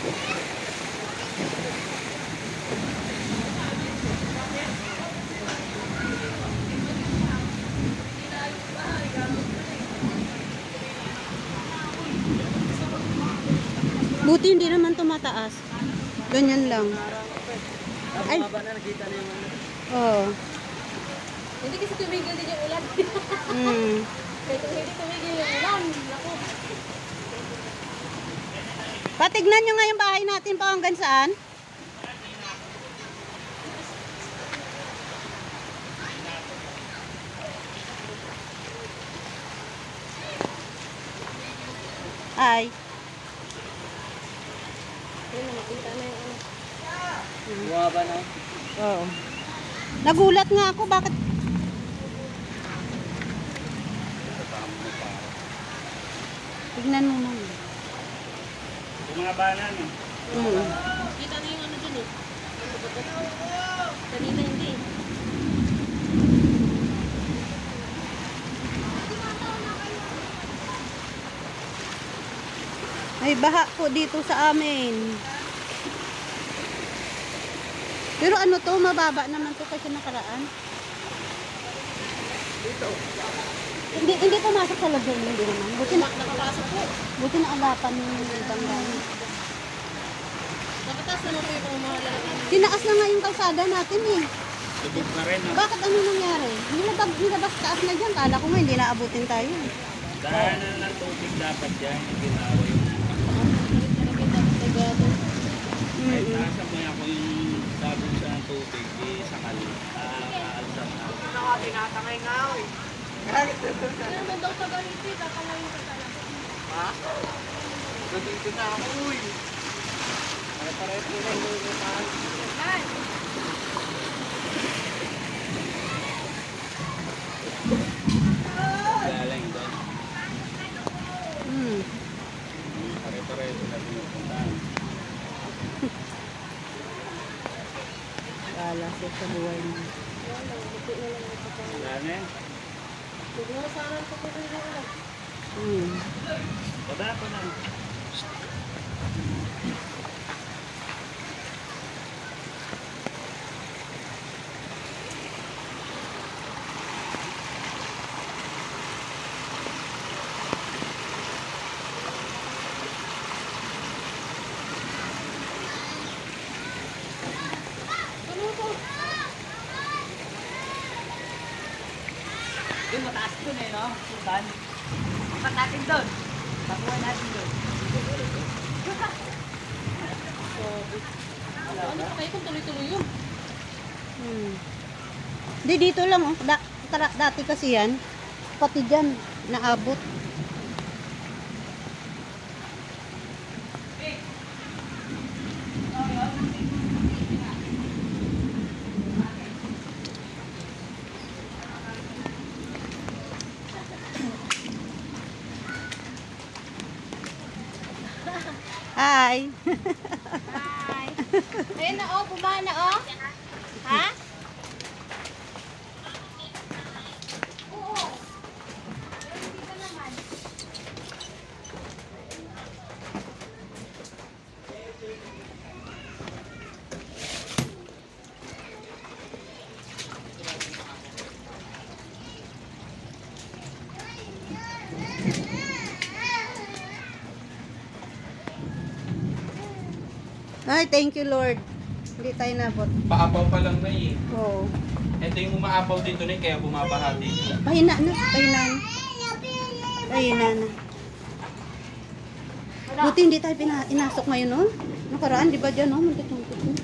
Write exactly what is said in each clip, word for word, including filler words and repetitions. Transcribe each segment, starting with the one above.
Buti hindi naman tumataas. Ganyan lang. Ay, baba na, nakita na yung ano. Oo. Hindi kasi tumigil din yung ulan. Mm. Kaya kung hindi tumigil yung ulan, naku. Patignan nyo nga yung bahay natin pa hanggang saan. Ay. Ayun, nakita na yung ano. Bumaba na. Oo. Nagulat nga ako bakit tignan mo naman. Bumaba na, no? Mm. Kita na yung ano dun eh. Kanina hindi. Ay, baha po dito sa amin. Pero ano to, mababa naman to kasi nakaraan. Dito. Hindi hindi pumasok sa loob yun, hindi naman. Buti na, Nakapasok po. buti na alapan yung ibang gamit. Nakatas naman po yung pamamahalaan namin. Tinaas na nga yung kalsada natin eh. Tubig na rin, no? Bakit ano nangyari? Nilabag, nilabas taas na dyan. Kala ko nga hindi naabutin tayo. Dahil na ng tubig dapat dyan, yung ginawa yung kahit Mm-mm. nasa mo ako yung sabon sa tubig, di sakal. Aalsam na. Ito na nga, tinatangay nga ako eh. Ano ba daw sa galiti? Kakalayin ka talaga. Ha? Nandito na ako, uy. Pare-pareho na yung lumahan. Ay! Galing doon. Mm. Pare-pareho na pinupuntahan. Wala siya sa buhay mo. Wala na yan. Huwag mo sana ang tutuloy na ulan. Mm. Baba ko na. Ano po? Yung mataas dun eh, no? Sultan. Ipat natin dun. Pakuha natin dun. Ano pa kayo kung tuloy-tuloy yun? Hmm. Di dito lang oh. Da, tara, dati kasi yan. Pati dyan, naabot. Hi. Hi! Ayun na oh, bumaba na oh. Ha? Oo. Hindi ka naman. Ay, thank you Lord. Hindi tayo nabot. Paapaw pa lang na eh. Oo. Ito yung umaapaw dito na eh, kaya bumabaha dito. Pahina na, pahina na. Pahina na. Buti hindi tayo pina inasok ngayon, no? Nakaraan, di ba dyan, no? Muntik-muntik na.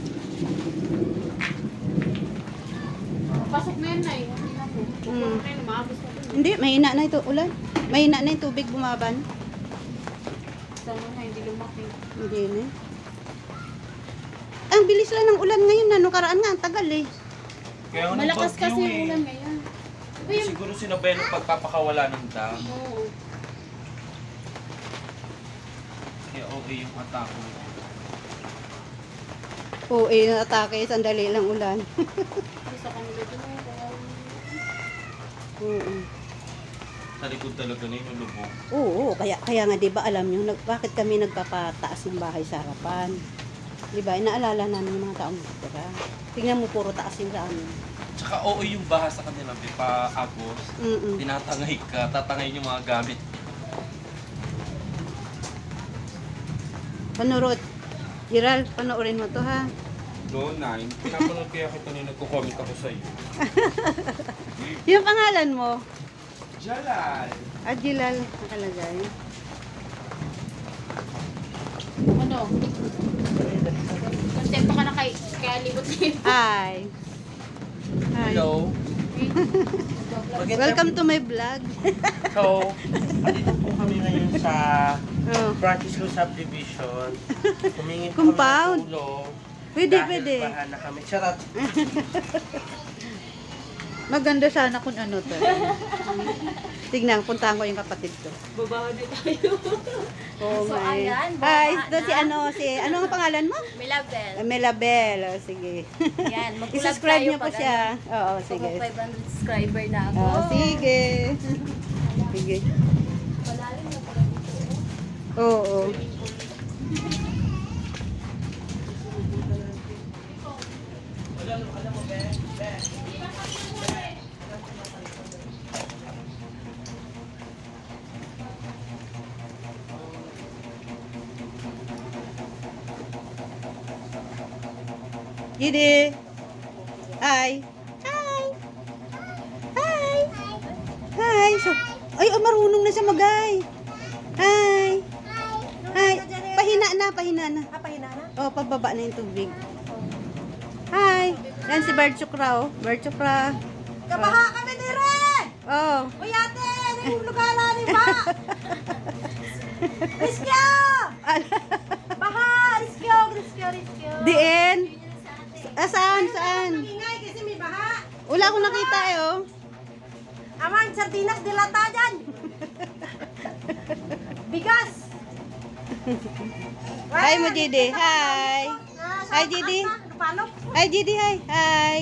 Pasok na yan na eh. Hindi na po. Hmm. Kaya lumabas na dun. Hindi, mahina na ito ulan. Mahina na yung tubig bumaban. Sana na hindi lumaki. Hindi na. Ang bilis lang ng ulan ngayon na. Nung karaan nga, ang tagal eh. Kaya nung Malakas bagyo kasi yung eh. ulan ngayon. Diba yung... Siguro sinabay ng pagpapakawala ng dam. Oo. Kaya okay yung atako. Oo, eh, atake. Sandali lang ulan. Isa kanila dun eh. Kaya... Oo. Sa likod talaga na yung lubog. Oo, kaya kaya nga 'di ba alam niyo nag, bakit kami nagpapataas ng bahay sa harapan? 'Di ba? Inaalala namin yung mga taong tira. Tingnan mo puro taas yung sa amin. Tsaka oo yung baha sa kanila, may pa-agos. Mm. Tinatangay ka, tatangay yung mga gamit. Panurot. Giral, panoorin mo to ha. No, nine. Pinapanood kaya kita nung nagko-comment ako sa iyo. Yung pangalan mo, Jalal! Adjilal nakalagay. Ano? Kontento ka na kay kaya libot-libot. Hi. Hi. Hello. Welcome to my vlog. So, andito po kami ngayon sa Oh. Francisco Subdivision. Humingi po Compound. kami ng tulong. Pwede, dahil pwede. baha na kami. Charot. Maganda sana kung ano to. Tignan, puntahan ko yung kapatid ko. Babaho din tayo. Oh So, my. ayan, Hi, baba ito si na. ano, si, ano ang pangalan mo? Milabel. Melabel. Oh, sige. Yan, mag-collab I-subscribe tayo niyo po pag siya. Oo, ano, sige. pag five hundred subscriber na ako. Oh, sige. Sige. Malalim na pala dito. Oo. Oh, Gidi. Hi. Hi. Hi. Hi. So, ay, oh, marunong na siya magay. Hi. Hi. Pahina na, pahina na. Ah, pahina na? Oh, pababa na yung tubig. Hi. Yan si Bert Chukra, oh. Bert Chukra. Kabaha kami dire! Oh. Uy ate, yung lugala ni ba? Riskyo! Baha! Riskyo! Riskyo! Riskyo! Diin. Ah, saan? Saan? Ingay kasi may baha. Wala akong nakita eh, oh. Aman, sardinas dilata dyan. Bigas. Hi mo, Gidi. Hi. Hi, Gidi. Palok. Hi, Gidi. Hi. Hi.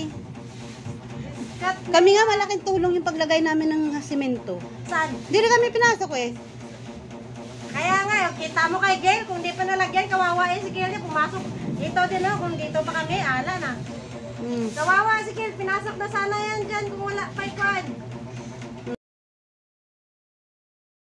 Kami nga malaking tulong yung paglagay namin ng simento. Saan? Hindi na kami pinasok eh. Kaya nga, kita mo kay Gail, kung di pa nalagyan, kawawa eh si Gail niya, pumasok. Dito din oh, kung dito pa kami, ala na. Hmm. Kawawa si Gail, pinasok na sana yan dyan kung wala pa ikuan.